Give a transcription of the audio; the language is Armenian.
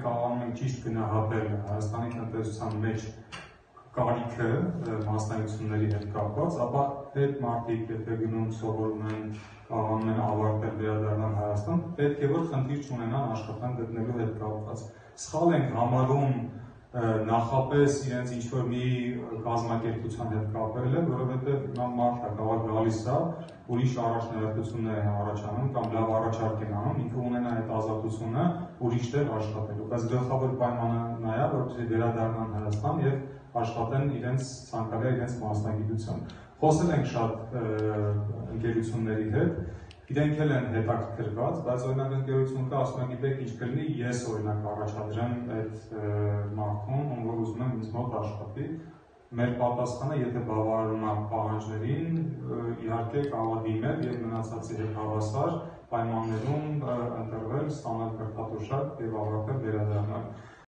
կարողանում ենք ճիշտ գնահատել Հայաստանի տնտեսության մեջ կարիքը մասնագիտությունների հետ կապված, ապա այդ մարդիկ, եթե գնում սովորում են, կարողանում են ավարտել վերադառնալ Հայաստան, պետք է որ խնդիր չունենան աշխատանք գտնելու հետ կապված։ Սխալ ենք համարում նախապես իրենց ինչ-որ մի կազմակերպության հետ կապելը, որովհետև նա մարդը կարող է գալիս է, ուրիշ առաջնահերթություններ են առաջանում կամ լավ առաջարկ են անում, ինքը ունենա այդ ազատությունը ուրիշ տեղ աշխատելու, բայց գլխավոր պայմանը նա է, որպեսզի վերադառնան Հայաստան եւ աշխատեն իրենց ցանկալի իրենց մասնագիտությամբ։ Խոսել ենք շատ ընկերությունների հետ, իրենք էլ են հետաքրքրված, բայց օրինակ ընկերություն կա, ասում են, գիտեք ինչ կլինի, ես օրինակ առաջադրեմ այդ մարդուն, ում որ ուզում եմ ինձ մոտ աշխատի։ Մեր պատասխանը, եթե բավարարում է պահանջներին, իհարկե կարող է դիմել եւ մնացածի հետ հավասար պայմաններում ընտրվել, ստանալ կրթատոշակ եւ ավարտել վերադառնալ։